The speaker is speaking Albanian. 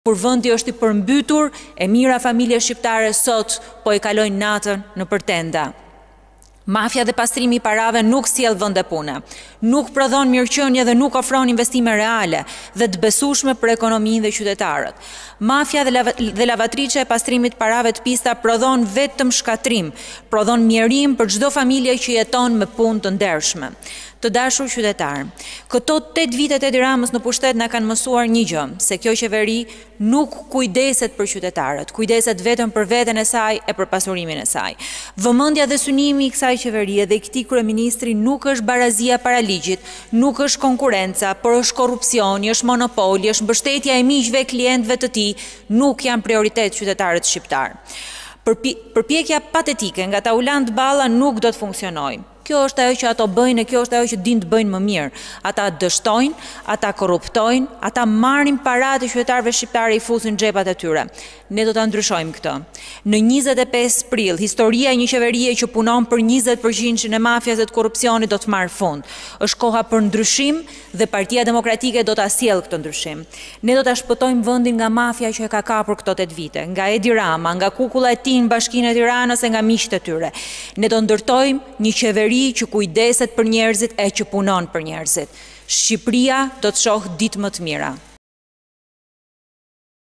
Kur vendi është i përmbytur, e mira familje shqiptare sot po i kalojnë natën në përtenda. Mafia dhe pastrimi i parave nuk sjell vende pune, nuk prodhon mirëqenie dhe nuk ofron investime reale dhe të besueshme për ekonominë dhe qytetarët. Mafia dhe lavatriçja e pastrimit parave të pista prodhon vetëm shkatrim, prodhon mjerim për çdo familje që jeton me punë të ndershme. Të dashur qytetarë, këto 8 vitet e Edi Ramës në pushtet na kanë mësuar një gjë, se kjo qeveri nuk kujdeset për qytetarët, kujdeset vetëm për veten e saj e për pasurimin e saj. Vëmendja dhe synimi i kësaj qeverie dhe i këtij kryeministri nuk është barazia para ligjit, nuk është konkurenca, por është korrupsioni, është monopoli, është mbështetja e miqve e klientëve të tij, nuk janë prioritet qytetarët shqiptar. Përpjekja patetike nga Taulant Balla nuk do të funksionojë. Kjo është ajo që ato bëjnë e kjo është ajo që din të bëjnë më mirë. Ata dështojnë, ata korruptojnë, ata marrin paratë e qytetarëve shqiptarë i fusin xhepat e tyre. Ne do ta ndryshojmë këtë. Në 25 prill, historia e një qeverie që punon për 20% e mafias dhe të korrupsionit do të marrë fund. Është koha për ndryshim dhe Partia Demokratike do ta sjellë këtë ndryshim. Ne do ta shpëtojmë vendin nga mafia që e ka kapur këto 8 vite, nga Edi Rama, nga kukulla e tij në Bashkinë e Tiranës e nga miqtë e tyre. Ne do ndërtojmë një qeveri që kujdeset për njerëzit e që punon për njerëzit. Shqipëria do të shohë ditë më të mira.